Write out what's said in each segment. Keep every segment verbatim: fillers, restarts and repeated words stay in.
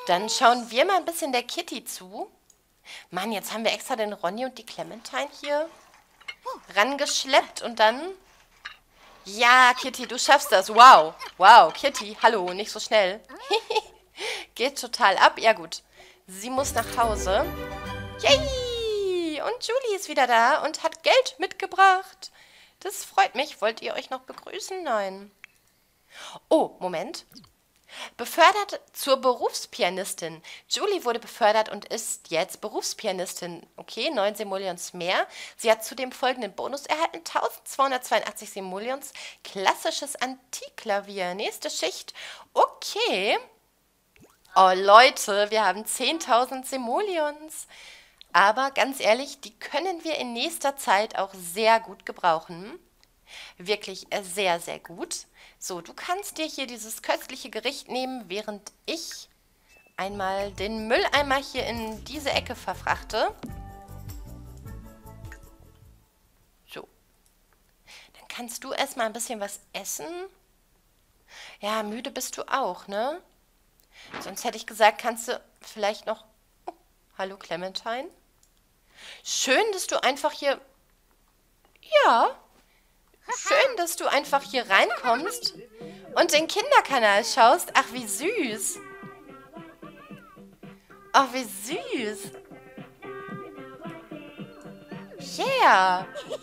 Dann schauen wir mal ein bisschen der Kitty zu. Mann, jetzt haben wir extra den Ronny und die Clementine hier rangeschleppt und dann... Ja, Kitty, du schaffst das. Wow. Wow, Kitty, hallo, nicht so schnell. Geht total ab. Ja gut, sie muss nach Hause. Yay! Und Julie ist wieder da und hat Geld mitgebracht. Das freut mich. Wollt ihr euch noch begrüßen? Nein. Oh, Moment. Befördert zur Berufspianistin. Julie wurde befördert und ist jetzt Berufspianistin. Okay, neun Simoleons mehr. Sie hat zudem folgenden Bonus erhalten. eintausendzweihundertzweiundachtzig Simoleons. Klassisches Antikklavier. Nächste Schicht. Okay. Oh, Leute, wir haben zehntausend Simoleons. Aber ganz ehrlich, die können wir in nächster Zeit auch sehr gut gebrauchen. Wirklich sehr, sehr gut. So, du kannst dir hier dieses köstliche Gericht nehmen, während ich einmal den Mülleimer hier in diese Ecke verfrachte. So. Dann kannst du erstmal ein bisschen was essen. Ja, müde bist du auch, ne? Sonst hätte ich gesagt, kannst du vielleicht noch... Oh, hallo Clementine. Schön, dass du einfach hier... Ja... Schön, dass du einfach hier reinkommst und den Kinderkanal schaust. Ach, wie süß. Ach, wie süß. Yeah.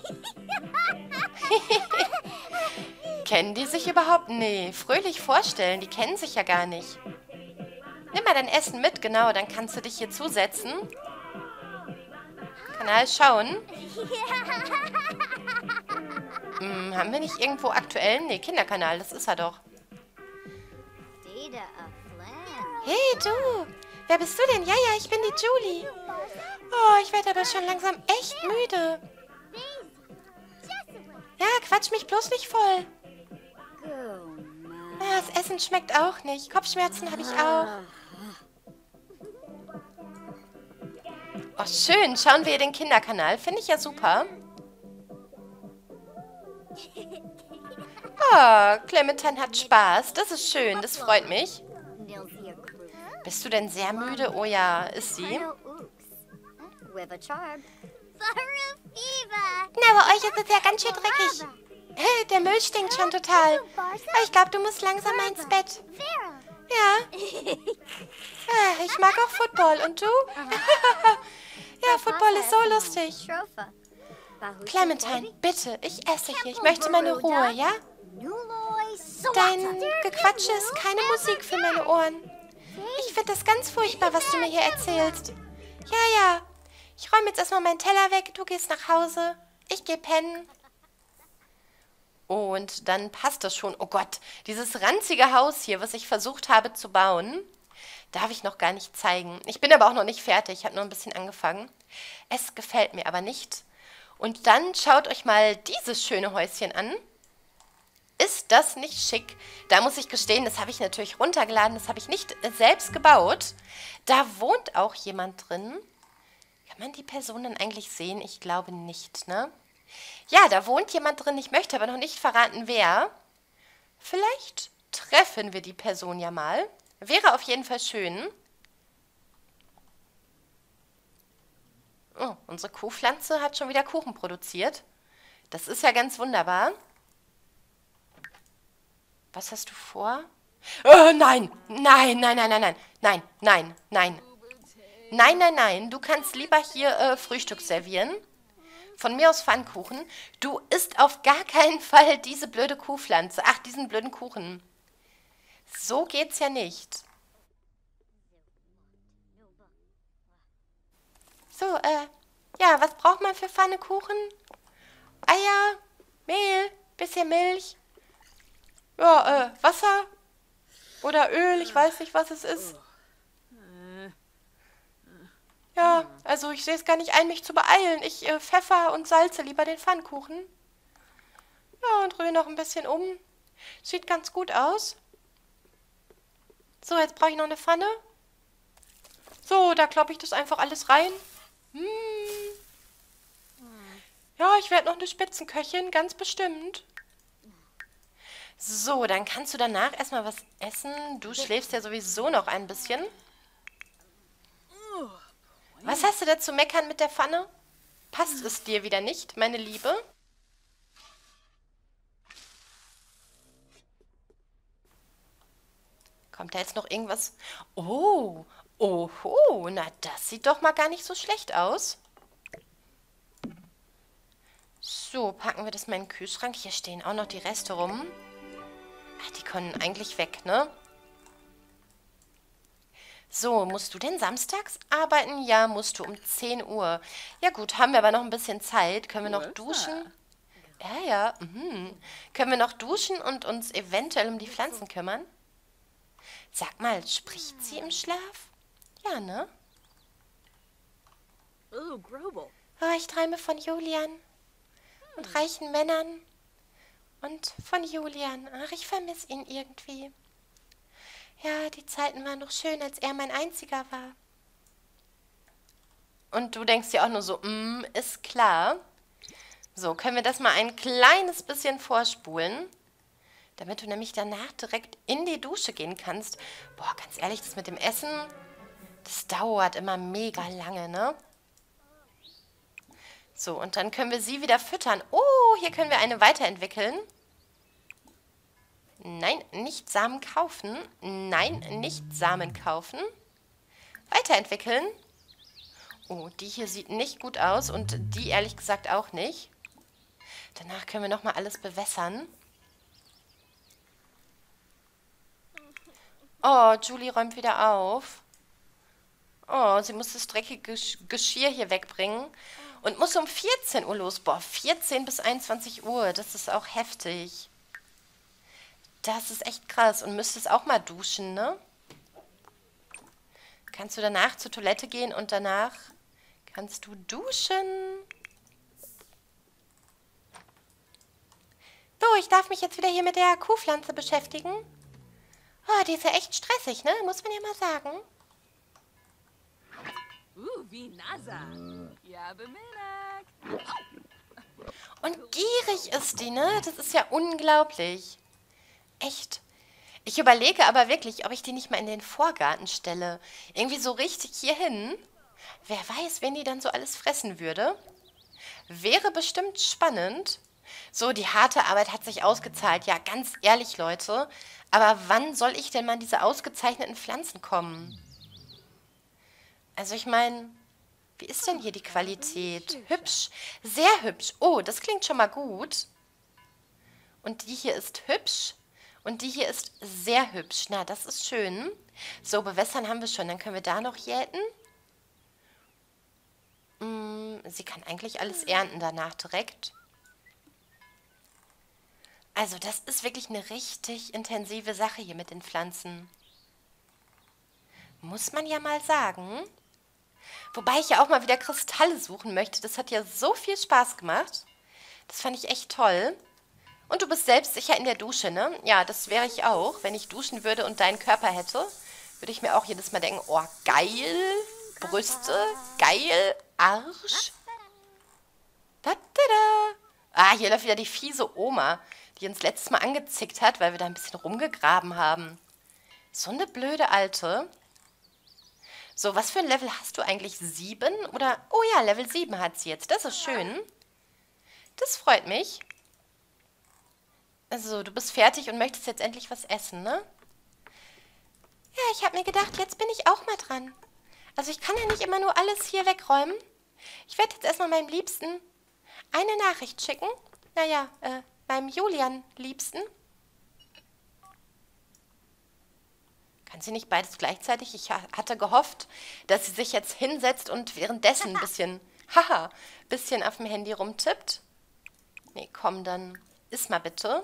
Kennen die sich überhaupt? Nee, fröhlich vorstellen. Die kennen sich ja gar nicht. Nimm mal dein Essen mit, genau. Dann kannst du dich hier zusetzen. Kanal schauen. Hm, haben wir nicht irgendwo aktuellen? Nee, Kinderkanal, das ist er doch. Hey, du! Wer bist du denn? Ja, ja, ich bin die Julie. Oh, ich werde aber schon langsam echt müde. Ja, quatsch mich bloß nicht voll. Ah, das Essen schmeckt auch nicht. Kopfschmerzen habe ich auch. Oh, schön. Schauen wir den Kinderkanal. Finde ich ja super. Oh, Clementine hat Spaß. Das ist schön, das freut mich. Bist du denn sehr müde? Oh ja, ist sie. Na, bei euch ist es ja ganz schön dreckig. Der Müll stinkt schon total. Aber ich glaube, du musst langsam mal ins Bett. Ja. Ah, ich mag auch Football. Und du? Ja, Football ist so lustig. Clementine, bitte, ich esse hier. Ich möchte meine Ruhe, ja? Dein Gequatsche ist keine Musik für meine Ohren. Ich finde das ganz furchtbar, was du mir hier erzählst. Ja, ja. Ich räume jetzt erstmal meinen Teller weg. Du gehst nach Hause. Ich gehe pennen. Und dann passt das schon. Oh Gott, dieses ranzige Haus hier, was ich versucht habe zu bauen, darf ich noch gar nicht zeigen. Ich bin aber auch noch nicht fertig. Ich habe nur ein bisschen angefangen. Es gefällt mir aber nicht. Und dann schaut euch mal dieses schöne Häuschen an. Ist das nicht schick? Da muss ich gestehen, das habe ich natürlich runtergeladen. Das habe ich nicht selbst gebaut. Da wohnt auch jemand drin. Kann man die Person denn eigentlich sehen? Ich glaube nicht, ne? Ja, da wohnt jemand drin. Ich möchte aber noch nicht verraten, wer. Vielleicht treffen wir die Person ja mal. Wäre auf jeden Fall schön. Oh, unsere Kuhpflanze hat schon wieder Kuchen produziert. Das ist ja ganz wunderbar. Was hast du vor? Oh, nein! Nein, nein, nein, nein, nein. Nein, nein, nein. Nein, nein, nein. Du kannst lieber hier äh, Frühstück servieren. Von mir aus Pfannkuchen. Du isst auf gar keinen Fall diese blöde Kuhpflanze. Ach, diesen blöden Kuchen. So geht's ja nicht. So, äh, ja, was braucht man für Pfannkuchen? Eier, Mehl, bisschen Milch. Ja, äh, Wasser oder Öl, ich weiß nicht, was es ist. Ja, also ich sehe es gar nicht ein, mich zu beeilen. Ich äh, pfeffer und salze lieber den Pfannkuchen. Ja, und rühre noch ein bisschen um. Sieht ganz gut aus. So, jetzt brauche ich noch eine Pfanne. So, da kloppe ich das einfach alles rein. Hm. Ja, ich werde noch eine Spitzenköchin, ganz bestimmt. So, dann kannst du danach erstmal was essen. Du schläfst ja sowieso noch ein bisschen. Was hast du da zu meckern mit der Pfanne? Passt es dir wieder nicht, meine Liebe? Kommt da jetzt noch irgendwas? Oh, oho, na das sieht doch mal gar nicht so schlecht aus. So, packen wir das mal in den Kühlschrank. Hier stehen auch noch die Reste rum. Ach, die können eigentlich weg, ne? So, musst du denn samstags arbeiten? Ja, musst du um zehn Uhr. Ja gut, haben wir aber noch ein bisschen Zeit. Können wir noch duschen? Ja, ja. Mhm. Können wir noch duschen und uns eventuell um die Pflanzen kümmern? Sag mal, spricht sie im Schlaf? Ja, ne? Oh, ich träume von Julian und reichen Männern und von Julian. Ach, ich vermisse ihn irgendwie. Ja, die Zeiten waren noch schön, als er mein einziger war. Und du denkst dir auch nur so, mm, ist klar. So, können wir das mal ein kleines bisschen vorspulen, damit du nämlich danach direkt in die Dusche gehen kannst. Boah, ganz ehrlich, das mit dem Essen, das dauert immer mega lange, ne? So, und dann können wir sie wieder füttern. Oh, hier können wir eine weiterentwickeln. Nein, nicht Samen kaufen. Nein, nicht Samen kaufen. Weiterentwickeln. Oh, die hier sieht nicht gut aus und die ehrlich gesagt auch nicht. Danach können wir nochmal alles bewässern. Oh, Julie räumt wieder auf. Oh, sie muss das dreckige Geschirr hier wegbringen. Und muss um vierzehn Uhr los. Boah, vierzehn bis einundzwanzig Uhr. Das ist auch heftig. Das ist echt krass. Und müsstest auch mal duschen, ne? Kannst du danach zur Toilette gehen und danach kannst du duschen. So, ich darf mich jetzt wieder hier mit der Kuhpflanze beschäftigen. Oh, die ist ja echt stressig, ne? Muss man ja mal sagen. Und gierig ist die, ne? Das ist ja unglaublich. Echt. Ich überlege aber wirklich, ob ich die nicht mal in den Vorgarten stelle. Irgendwie so richtig hier hin. Wer weiß, wen die dann so alles fressen würde. Wäre bestimmt spannend. So, die harte Arbeit hat sich ausgezahlt. Ja, ganz ehrlich, Leute. Aber wann soll ich denn mal an diese ausgezeichneten Pflanzen kommen? Also ich meine, wie ist denn hier die Qualität? Hübsch, sehr hübsch. Oh, das klingt schon mal gut. Und die hier ist hübsch. Und die hier ist sehr hübsch. Na, das ist schön. So, bewässern haben wir schon. Dann können wir da noch jäten. Mm, sie kann eigentlich alles ernten danach direkt. Also, das ist wirklich eine richtig intensive Sache hier mit den Pflanzen. Muss man ja mal sagen. Wobei ich ja auch mal wieder Kristalle suchen möchte. Das hat ja so viel Spaß gemacht. Das fand ich echt toll. Und du bist selbstsicher in der Dusche, ne? Ja, das wäre ich auch. Wenn ich duschen würde und deinen Körper hätte, würde ich mir auch jedes Mal denken, oh, geil, Brüste, geil, Arsch. Da, da, da. Ah, hier läuft wieder die fiese Oma, die uns letztes Mal angezickt hat, weil wir da ein bisschen rumgegraben haben. So eine blöde Alte. So, was für ein Level hast du eigentlich? Sieben? Oder, oh ja, Level sieben hat sie jetzt. Das ist schön. Das freut mich. Also, du bist fertig und möchtest jetzt endlich was essen, ne? Ja, ich habe mir gedacht, jetzt bin ich auch mal dran. Also, ich kann ja nicht immer nur alles hier wegräumen. Ich werde jetzt erstmal meinem Liebsten eine Nachricht schicken. Naja, äh, meinem Julian Liebsten. Kann sie nicht beides gleichzeitig? Ich ha hatte gehofft, dass sie sich jetzt hinsetzt und währenddessen ein bisschen, haha, bisschen auf dem Handy rumtippt. Nee, komm, dann iss mal bitte.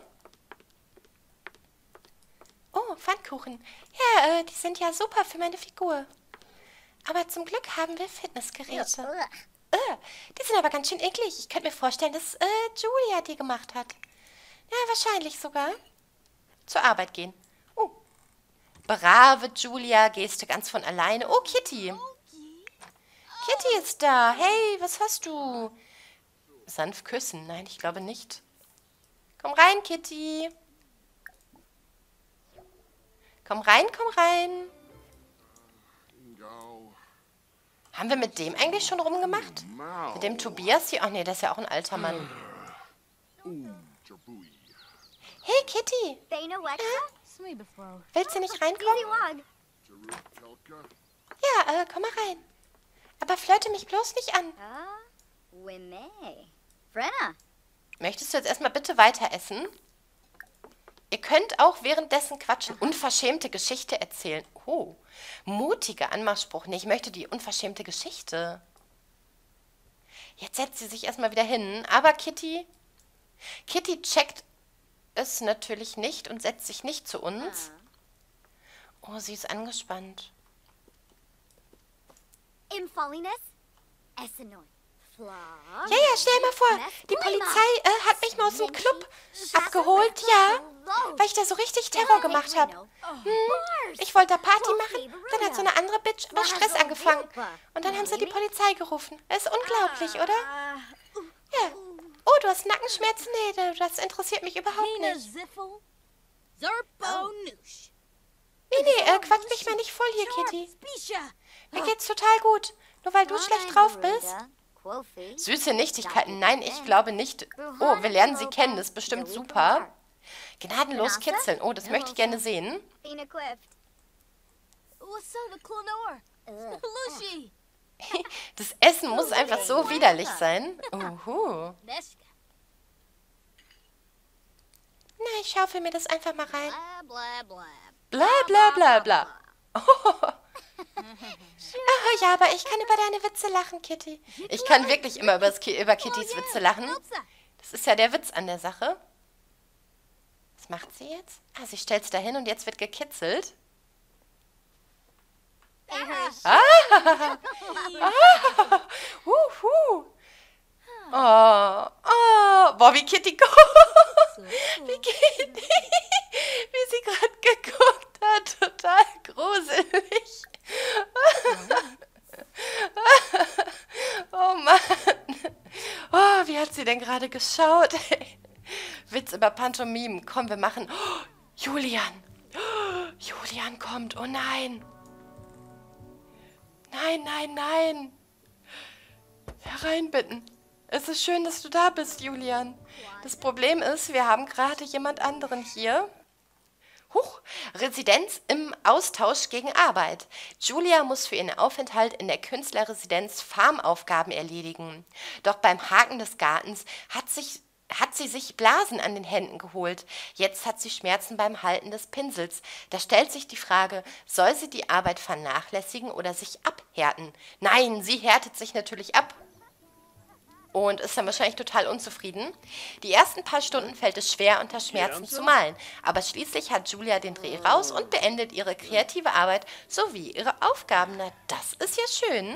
Oh, Pfannkuchen. Ja, äh, die sind ja super für meine Figur. Aber zum Glück haben wir Fitnessgeräte. Äh, die sind aber ganz schön eklig. Ich könnte mir vorstellen, dass äh, Julia die gemacht hat. Ja, wahrscheinlich sogar. Zur Arbeit gehen. Oh, brave Julia, gehst du ganz von alleine. Oh, Kitty. Kitty ist da. Hey, was hast du? Sanft küssen. Nein, ich glaube nicht. Komm rein, Kitty. Komm rein, komm rein. Haben wir mit dem eigentlich schon rumgemacht? Mit dem Tobias hier? Ach nee, das ist ja auch ein alter Mann. Hey, Kitty. Willst du nicht reinkommen? Ja, äh, komm mal rein. Aber flirte mich bloß nicht an. Möchtest du jetzt erstmal bitte weiter essen? Ihr könnt auch währenddessen quatschen. Unverschämte Geschichte erzählen. Oh, mutiger Anmachspruch. Nee, ich möchte die unverschämte Geschichte. Jetzt setzt sie sich erstmal wieder hin. Aber Kitty, Kitty checkt es natürlich nicht und setzt sich nicht zu uns. Oh, sie ist angespannt. Ja, ja, stell mal vor, die Polizei äh, hat mich mal aus dem Club abgeholt, ja, weil ich da so richtig Terror gemacht habe. Hm, ich wollte da Party machen, dann hat so eine andere Bitch aber Stress angefangen. Und dann haben sie die Polizei gerufen. Das ist unglaublich, oder? Ja. Oh, du hast Nackenschmerzen? Nee, das interessiert mich überhaupt nicht. Nee, nee, äh, quatsch mich mal nicht voll hier, Kitty. Mir geht's total gut. Nur weil du schlecht drauf bist. Süße Nichtigkeiten. Nein, ich glaube nicht. Oh, wir lernen sie kennen. Das ist bestimmt super. Gnadenlos kitzeln. Oh, das möchte ich gerne sehen. Das Essen muss einfach so widerlich sein. Uhu. Na, ich schaufel mir das einfach mal rein. Bla, bla, bla, bla. Oh. Oh, ja, aber ich kann über deine Witze lachen, Kitty. Ich kann wirklich immer über, über Kittys Witze lachen. Das ist ja der Witz an der Sache. Was macht sie jetzt? Ah, sie stellt es dahin und jetzt wird gekitzelt. Ah, ah, uh, uh. Oh, oh. Boah, wie Kitty guckt. Wie Kitty, wie sie gerade geguckt hat. Total gruselig. Oh Mann. Oh, wie hat sie denn gerade geschaut? Witz über Pantomimen. Komm, wir machen... Oh, Julian. Oh, Julian kommt. Oh nein. Nein, nein, nein. Hereinbitten. Es ist schön, dass du da bist, Julian. Das Problem ist, wir haben gerade jemand anderen hier. Huch, Residenz im Austausch gegen Arbeit. Julia muss für ihren Aufenthalt in der Künstlerresidenz Farmaufgaben erledigen. Doch beim Haken des Gartens hat, sich, hat sie sich Blasen an den Händen geholt. Jetzt hat sie Schmerzen beim Halten des Pinsels. Da stellt sich die Frage, soll sie die Arbeit vernachlässigen oder sich abhärten? Nein, sie härtet sich natürlich ab. Und ist dann wahrscheinlich total unzufrieden. Die ersten paar Stunden fällt es schwer, unter Schmerzen zu malen. Aber schließlich hat Julia den Dreh raus und beendet ihre kreative Arbeit sowie ihre Aufgaben. Na, das ist ja schön.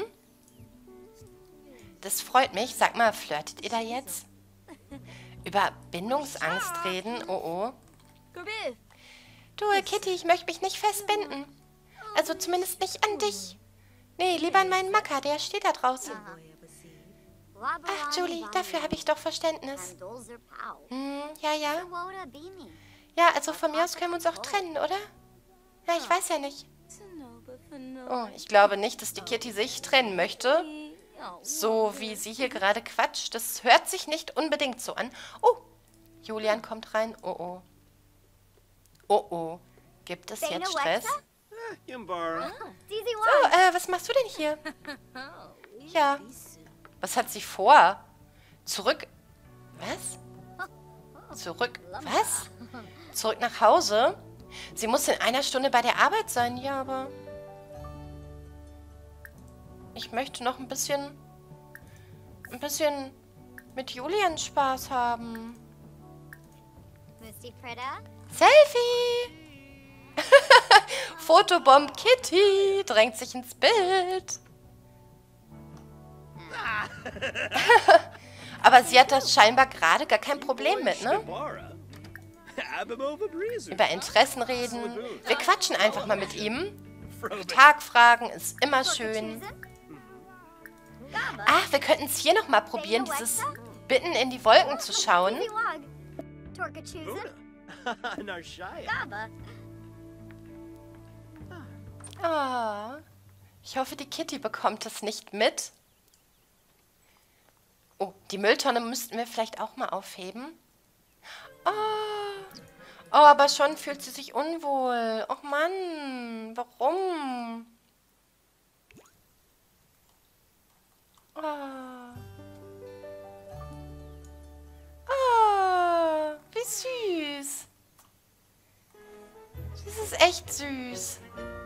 Das freut mich. Sag mal, flirtet ihr da jetzt? Über Bindungsangst reden? Oh, oh. Du, Kitty, ich möchte mich nicht festbinden. Also zumindest nicht an dich. Nee, lieber an meinen Macker, der steht da draußen. Ach, Julie, dafür habe ich doch Verständnis. Hm, ja, ja. Ja, also von mir aus können wir uns auch trennen, oder? Ja, ich weiß ja nicht. Oh, ich glaube nicht, dass die Kitty sich trennen möchte. So wie sie hier gerade quatscht. Das hört sich nicht unbedingt so an. Oh, Julian kommt rein. Oh, oh. Oh, oh. Gibt es jetzt Stress? So, äh, was machst du denn hier? Ja. Was hat sie vor? Zurück... Was? Zurück... Was? Zurück nach Hause? Sie muss in einer Stunde bei der Arbeit sein. Ja, aber... Ich möchte noch ein bisschen... Ein bisschen mit Julian Spaß haben. Selfie! Fotobomb Kitty drängt sich ins Bild. Aber sie hat das scheinbar gerade gar kein Problem mit, ne? Über Interessen reden. Wir quatschen einfach mal mit ihm. Tag fragen ist immer schön. Ach, wir könnten es hier nochmal probieren, dieses Bitten in die Wolken zu schauen. Oh, Ich hoffe, die Kitty bekommt es nicht mit. Oh, die Mülltonne müssten wir vielleicht auch mal aufheben. Oh, oh, aber schon fühlt sie sich unwohl. Oh Mann, warum? Oh. Oh, wie süß. Das ist echt süß.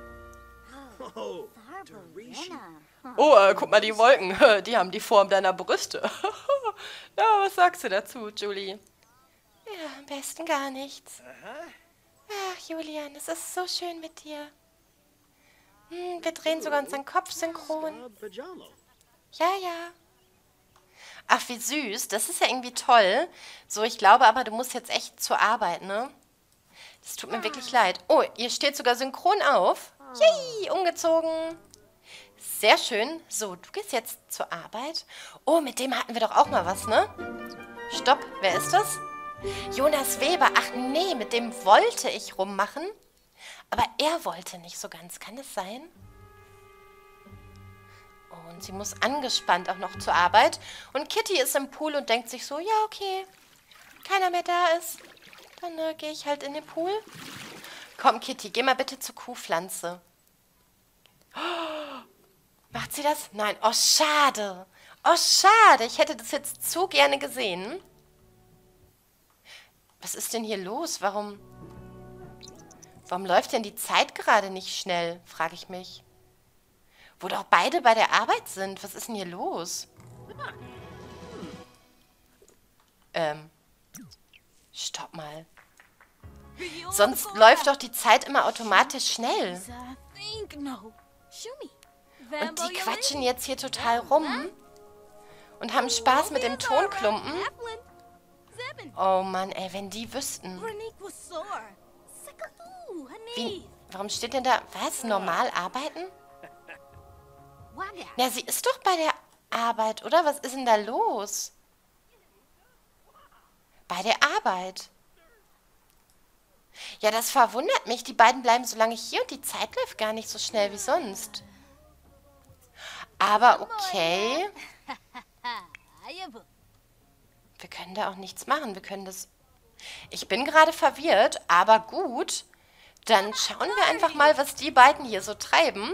Oh, äh, guck mal, die Wolken, die haben die Form deiner Brüste. Ja, was sagst du dazu, Julie? Ja, am besten gar nichts. Ach, Julian, es ist so schön mit dir. Hm, wir drehen sogar unseren Kopf synchron. Ja, ja. Ach, wie süß. Das ist ja irgendwie toll. So, ich glaube aber, du musst jetzt echt zur Arbeit, ne? Das tut mir wirklich leid. Oh, ihr steht sogar synchron auf. Yay, umgezogen. Sehr schön. So, du gehst jetzt zur Arbeit. Oh, mit dem hatten wir doch auch mal was, ne? Stopp, wer ist das? Jonas Weber. Ach nee, mit dem wollte ich rummachen. Aber er wollte nicht so ganz. Kann es sein? Oh, und sie muss angespannt auch noch zur Arbeit. Und Kitty ist im Pool und denkt sich so, ja, okay, keiner mehr da ist. Dann äh, gehe ich halt in den Pool. Komm, Kitty, geh mal bitte zur Kuhpflanze. Oh, macht sie das? Nein. Oh, schade. Oh, schade. Ich hätte das jetzt zu gerne gesehen. Was ist denn hier los? Warum, warum läuft denn die Zeit gerade nicht schnell, frage ich mich. Wo doch beide bei der Arbeit sind. Was ist denn hier los? Ähm, stopp mal. Sonst läuft doch die Zeit immer automatisch schnell. Und die quatschen jetzt hier total rum und haben Spaß mit dem Tonklumpen. Oh Mann, ey, wenn die wüssten. Wie, warum steht denn da, was, normal arbeiten? Ja, sie ist doch bei der Arbeit, oder? Was ist denn da los? Bei der Arbeit. Ja, das verwundert mich. Die beiden bleiben so lange hier und die Zeit läuft gar nicht so schnell wie sonst. Aber okay. Wir können da auch nichts machen. Wir können das... Ich bin gerade verwirrt, aber gut. Dann schauen wir einfach mal, was die beiden hier so treiben.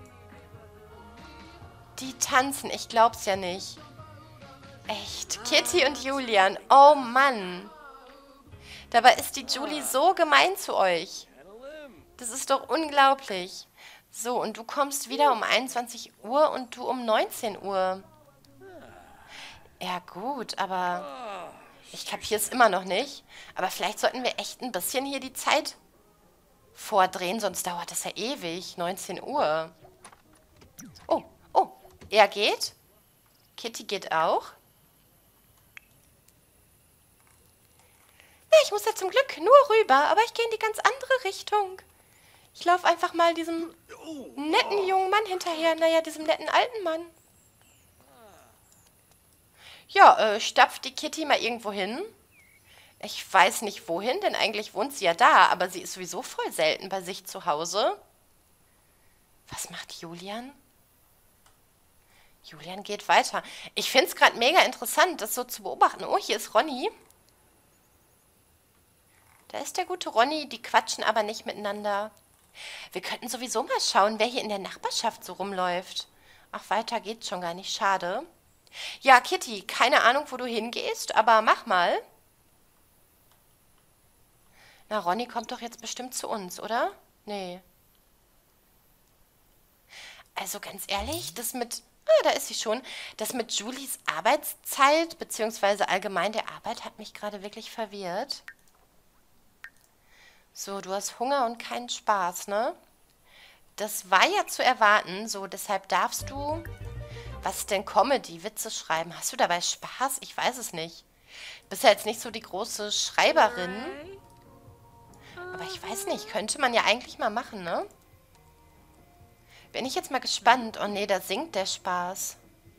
Die tanzen. Ich glaub's ja nicht. Echt. Kitty und Julian. Oh Mann. Dabei ist die Julie so gemein zu euch. Das ist doch unglaublich. So, und du kommst wieder um einundzwanzig Uhr und du um neunzehn Uhr. Ja gut, aber ich kapiere es immer noch nicht. Aber vielleicht sollten wir echt ein bisschen hier die Zeit vordrehen, sonst dauert das ja ewig. neunzehn Uhr. Oh, oh, er geht. Kitty geht auch. Ja, ich muss ja zum Glück nur rüber, aber ich gehe in die ganz andere Richtung. Ich laufe einfach mal diesem netten jungen Mann hinterher. Naja, diesem netten alten Mann. Ja, äh, stapft die Kitty mal irgendwo hin. Ich weiß nicht wohin, denn eigentlich wohnt sie ja da, aber sie ist sowieso voll selten bei sich zu Hause. Was macht Julian? Julian geht weiter. Ich finde es gerade mega interessant, das so zu beobachten. Oh, hier ist Ronny. Da ist der gute Ronny, die quatschen aber nicht miteinander. Wir könnten sowieso mal schauen, wer hier in der Nachbarschaft so rumläuft. Ach, weiter geht's schon gar nicht, schade. Ja, Kitty, keine Ahnung, wo du hingehst, aber mach mal. Na, Ronny kommt doch jetzt bestimmt zu uns, oder? Nee. Also ganz ehrlich, das mit... Ah, da ist sie schon. Das mit Julies Arbeitszeit, beziehungsweise allgemein der Arbeit, hat mich gerade wirklich verwirrt. So, du hast Hunger und keinen Spaß, ne? Das war ja zu erwarten, so, deshalb darfst du... Was denn Comedy, Witze schreiben? Hast du dabei Spaß? Ich weiß es nicht. Du bist ja jetzt nicht so die große Schreiberin. Aber ich weiß nicht, könnte man ja eigentlich mal machen, ne? Bin ich jetzt mal gespannt. Oh nee, da singt der Spaß.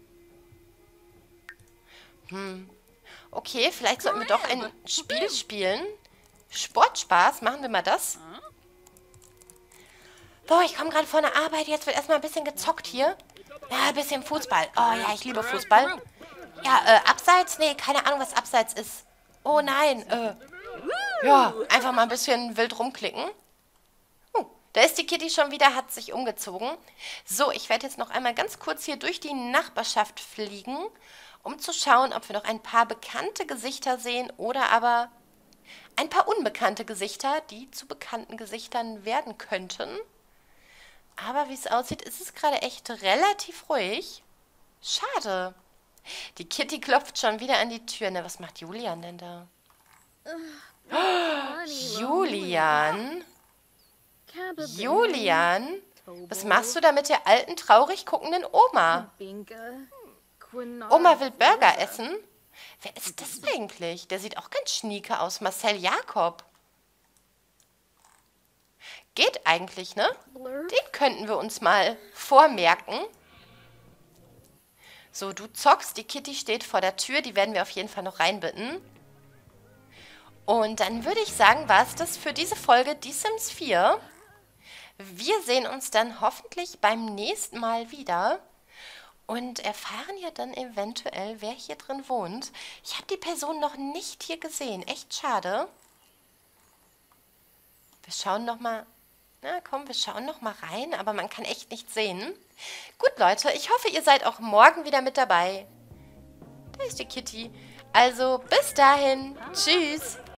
Hm. Okay, vielleicht sollten wir doch ein Spiel spielen. Sportspaß, machen wir mal das. Boah, ich komme gerade von der Arbeit. Jetzt wird erstmal ein bisschen gezockt hier. Ja, ein bisschen Fußball. Oh ja, ich liebe Fußball. Ja, äh, abseits? Nee, keine Ahnung, was abseits ist. Oh nein, äh. Ja, einfach mal ein bisschen wild rumklicken. Oh, da ist die Kitty schon wieder, hat sich umgezogen. So, ich werde jetzt noch einmal ganz kurz hier durch die Nachbarschaft fliegen, um zu schauen, ob wir noch ein paar bekannte Gesichter sehen oder aber ein paar unbekannte Gesichter, die zu bekannten Gesichtern werden könnten. Aber wie es aussieht, ist es gerade echt relativ ruhig. Schade. Die Kitty klopft schon wieder an die Tür. Ne, was macht Julian denn da? Oh, Julian? Julian? Was machst du da mit der alten, traurig guckenden Oma? Oma will Burger essen? Wer ist das eigentlich? Der sieht auch ganz schnieke aus. Marcel Jakob. Geht eigentlich, ne? Den könnten wir uns mal vormerken. So, du zockst. Die Kitty steht vor der Tür. Die werden wir auf jeden Fall noch reinbitten. Und dann würde ich sagen, war es das für diese Folge Die Sims vier. Wir sehen uns dann hoffentlich beim nächsten Mal wieder. Und erfahren ja dann eventuell, wer hier drin wohnt. Ich habe die Person noch nicht hier gesehen. Echt schade. Wir schauen nochmal... Na komm, wir schauen noch mal rein, aber man kann echt nichts sehen. Gut, Leute, ich hoffe, ihr seid auch morgen wieder mit dabei. Da ist die Kitty. Also, bis dahin. Tschüss.